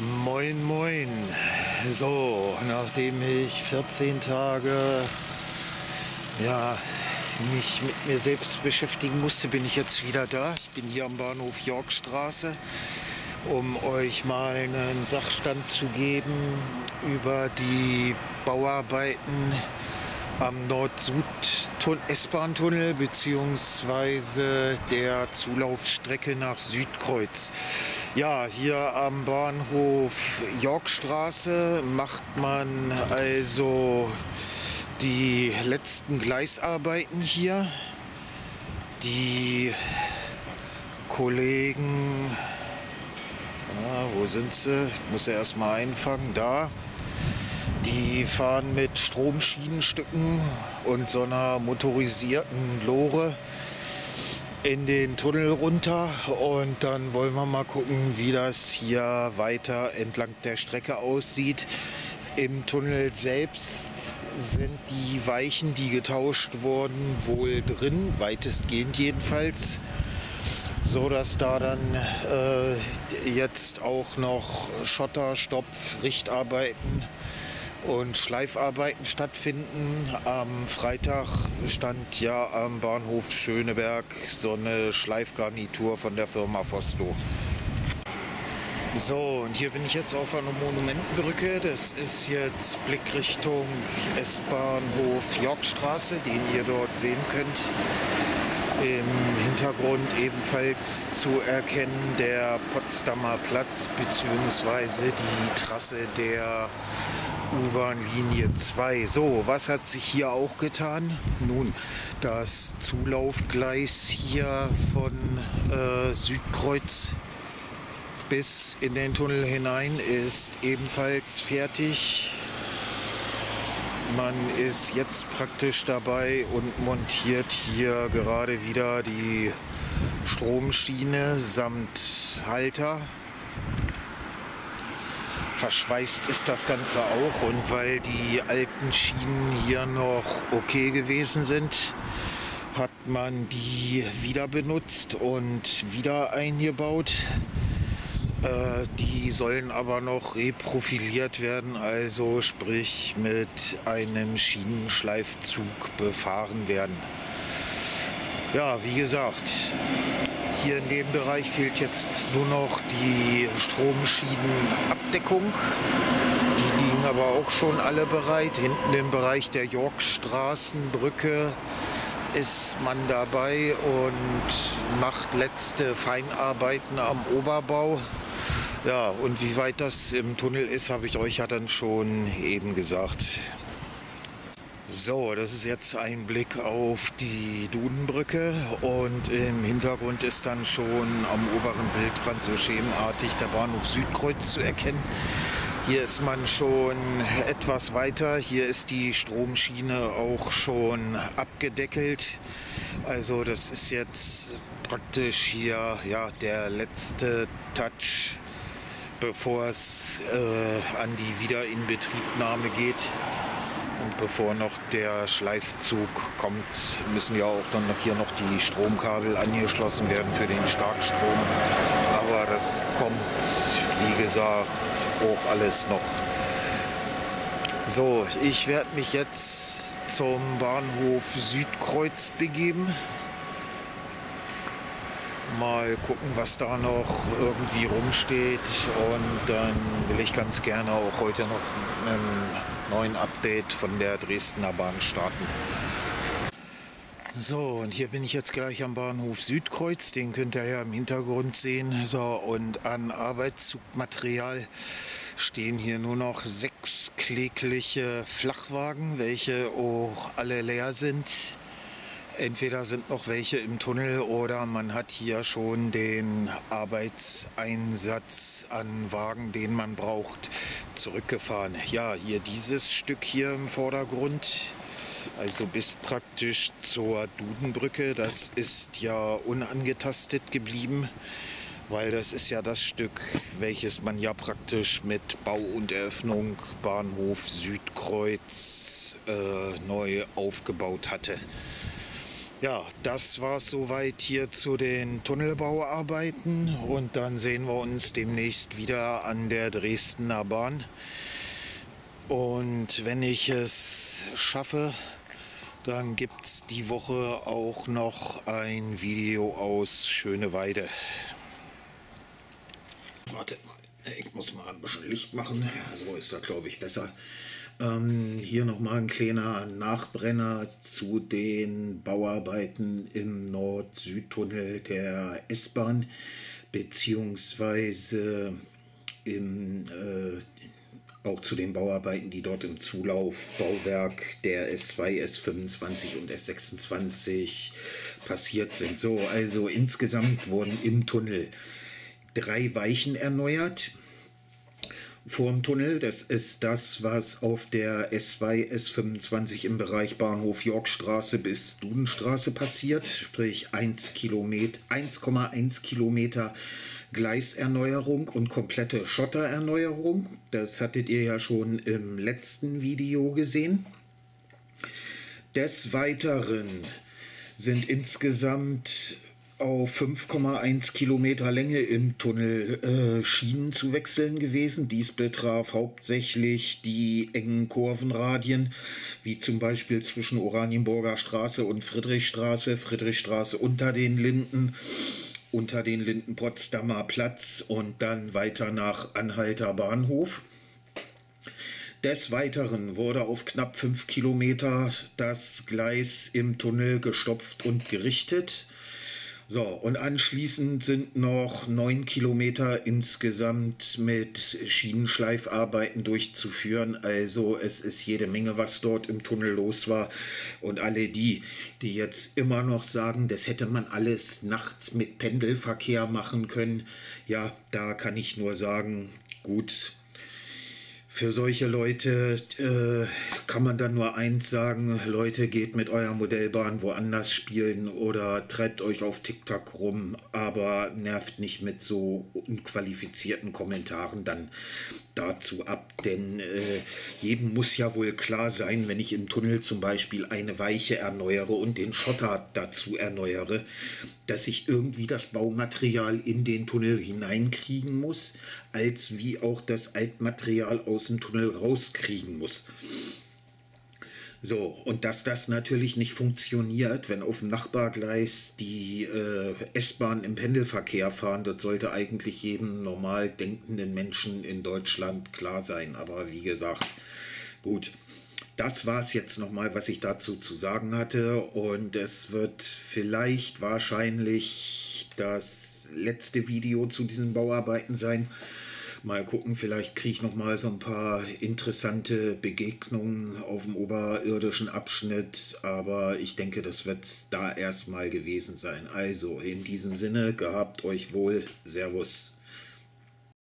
Moin, moin. So, nachdem ich 14 Tage mich mit mir selbst beschäftigen musste, bin ich jetzt wieder da. Ich bin hier am Bahnhof Yorkstraße, um euch mal einen Sachstand zu geben über die Bauarbeiten am Nord-Süd-S-Bahn-Tunnel bzw. der Zulaufstrecke nach Südkreuz. Ja, hier am Bahnhof Yorkstraße macht man also die letzten Gleisarbeiten hier. Die Kollegen, wo sind sie? Ich muss ja erstmal einfangen, da. Die fahren mit Stromschienenstücken und so einer motorisierten Lore in den Tunnel runter, und dann wollen wir mal gucken, wie das hier weiter entlang der Strecke aussieht. Im Tunnel selbst sind die Weichen, die getauscht wurden, wohl drin, weitestgehend jedenfalls, so dass da dann jetzt auch noch Schotter, Stopf, Richtarbeiten und Schleifarbeiten stattfinden. Am Freitag stand ja am Bahnhof Schöneberg so eine Schleifgarnitur von der Firma Vosto. So, und hier bin ich jetzt auf einer Monumentenbrücke. Das ist jetzt Blickrichtung S-Bahnhof Yorkstraße, den ihr dort sehen könnt. Im Hintergrund ebenfalls zu erkennen der Potsdamer Platz bzw. die Trasse der U-Bahn-Linie 2. So, was hat sich hier auch getan? Nun, das Zulaufgleis hier von Südkreuz bis in den Tunnel hinein ist ebenfalls fertig. Man ist jetzt praktisch dabei und montiert hier gerade wieder die Stromschiene samt Halter. Verschweißt ist das Ganze auch, und weil die alten Schienen hier noch okay gewesen sind, hat man die wieder benutzt und wieder eingebaut. Die sollen aber noch reprofiliert werden, also sprich mit einem Schienenschleifzug befahren werden. Ja, wie gesagt, hier in dem Bereich fehlt jetzt nur noch die Stromschienenabdeckung. Die liegen aber auch schon alle bereit. Hinten im Bereich der Yorkstraßenbrücke ist man dabei und macht letzte Feinarbeiten am Oberbau. Ja, und wie weit das im Tunnel ist, habe ich euch ja dann schon eben gesagt. So, das ist jetzt ein Blick auf die Dudenbrücke, und im Hintergrund ist dann schon am oberen Bildrand so schemenartig der Bahnhof Südkreuz zu erkennen. Hier ist man schon etwas weiter. Hier ist die Stromschiene auch schon abgedeckelt. Also das ist jetzt praktisch hier der letzte Touch, bevor es an die Wiederinbetriebnahme geht. Und bevor noch der Schleifzug kommt, müssen ja auch dann hier noch die Stromkabel angeschlossen werden für den Starkstrom. Aber das kommt, wie gesagt, auch alles noch. So, ich werde mich jetzt zum Bahnhof Südkreuz begeben. Mal gucken, was da noch irgendwie rumsteht, und dann will ich ganz gerne auch heute noch einen neuen Update von der Dresdner Bahn starten. So, und hier bin ich jetzt gleich am Bahnhof Südkreuz, den könnt ihr ja im Hintergrund sehen. So, und an Arbeitszugmaterial stehen hier nur noch 6 klägliche Flachwagen, welche auch alle leer sind. Entweder sind noch welche im Tunnel oder man hat hier schon den Arbeitseinsatz an Wagen, den man braucht, zurückgefahren. Ja, hier dieses Stück hier im Vordergrund, also bis praktisch zur Dudenbrücke, das ist ja unangetastet geblieben, weil das ist ja das Stück, welches man ja praktisch mit Bau und Eröffnung Bahnhof Südkreuz neu aufgebaut hatte. Ja, das war soweit hier zu den Tunnelbauarbeiten und dann sehen wir uns demnächst wieder an der Dresdner Bahn. Und wenn ich es schaffe, dann gibt es die Woche auch noch ein Video aus Schöneweide. Wartet mal, ich muss mal ein bisschen Licht machen, so ist das, glaube ich, besser. Hier nochmal ein kleiner Nachbrenner zu den Bauarbeiten im Nord-Süd-Tunnel der S-Bahn, beziehungsweise auch zu den Bauarbeiten, die dort im Zulaufbauwerk der S2, S25 und S26 passiert sind. So, also insgesamt wurden im Tunnel 3 Weichen erneuert. Vorm Tunnel, das ist das, was auf der S2, S25 im Bereich Bahnhof Yorkstraße bis Dudenstraße passiert, sprich 1,1 Kilometer Gleiserneuerung und komplette Schottererneuerung. Das hattet ihr ja schon im letzten Video gesehen. Des Weiteren sind insgesamt auf 5,1 Kilometer Länge im Tunnel Schienen zu wechseln gewesen. Dies betraf hauptsächlich die engen Kurvenradien, wie zum Beispiel zwischen Oranienburger Straße und Friedrichstraße, Friedrichstraße unter den Linden Potsdamer Platz und dann weiter nach Anhalter Bahnhof. Des Weiteren wurde auf knapp 5 Kilometer das Gleis im Tunnel gestopft und gerichtet. So, und anschließend sind noch 9 Kilometer insgesamt mit Schienenschleifarbeiten durchzuführen. Also es ist jede Menge, was dort im Tunnel los war. Und alle die jetzt immer noch sagen, das hätte man alles nachts mit Pendelverkehr machen können, ja, da kann ich nur sagen, gut. Für solche Leute kann man dann nur eins sagen, Leute, geht mit eurer Modellbahn woanders spielen oder treibt euch auf TikTok rum, aber nervt nicht mit so unqualifizierten Kommentaren dann dazu ab, denn jedem muss ja wohl klar sein, wenn ich im Tunnel zum Beispiel eine Weiche erneuere und den Schotter dazu erneuere, dass ich irgendwie das Baumaterial in den Tunnel hineinkriegen muss, als wie auch das Altmaterial aus dem Tunnel rauskriegen muss. So, und dass das natürlich nicht funktioniert, wenn auf dem Nachbargleis die S-Bahn im Pendelverkehr fahren, das sollte eigentlich jedem normal denkenden Menschen in Deutschland klar sein. Aber wie gesagt, gut. Das war es jetzt nochmal, was ich dazu zu sagen hatte, und es wird vielleicht wahrscheinlich das letzte Video zu diesen Bauarbeiten sein. Mal gucken, vielleicht kriege ich nochmal so ein paar interessante Begegnungen auf dem oberirdischen Abschnitt, aber ich denke, das wird es da erstmal gewesen sein. Also in diesem Sinne, gehabt euch wohl, Servus.